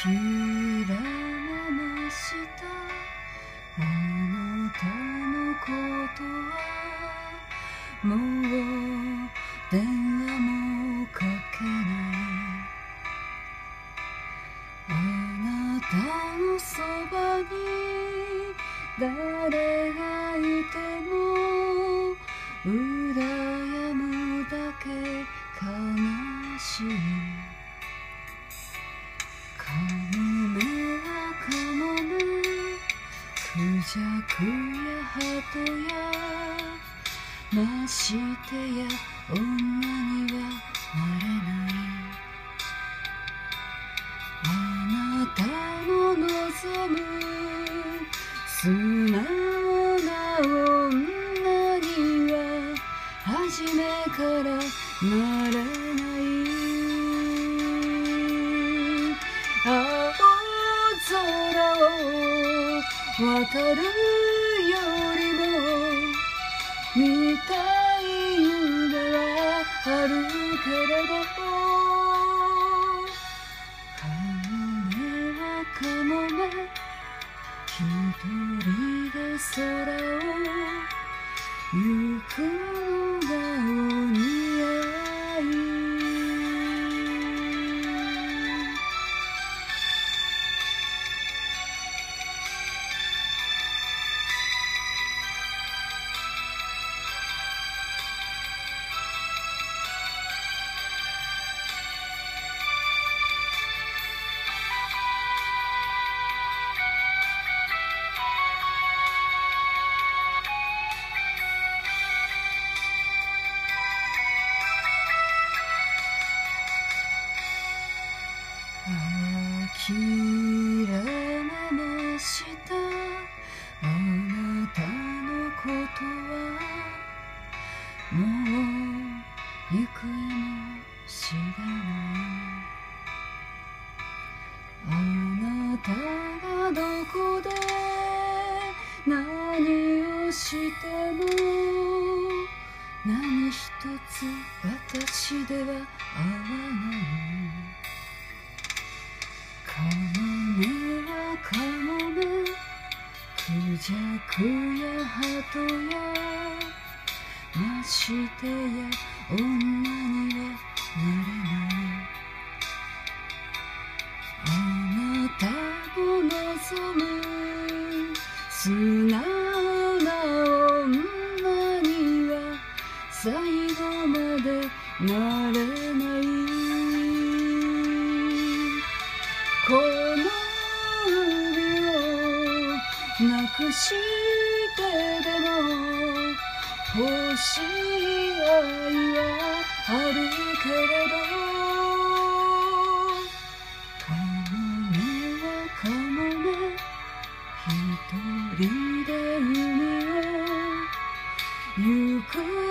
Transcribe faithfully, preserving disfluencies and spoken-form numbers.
きらめましたあなたのことはもう電話もかけないあなたのそばに誰がいても羨むだけ悲しいカモメはカモメクジャクやハトやましてや女にはなれないあなたの望む素直な女には初めからなれない青空を渡るよりも見たい夢はあるけれどカモメはカモメ一人で空を行くのがお似合い諦めましたあなたのことはもう行方も知れないあなたがどこで何をしても何一つ私では合わないカモメはカモメクジャクやハトやましてや女にはなれないあなたの望む素直な女には最後までなれないこの海をなくしてでも欲しい愛はあるけれどカモメはカモメ一人で海を行く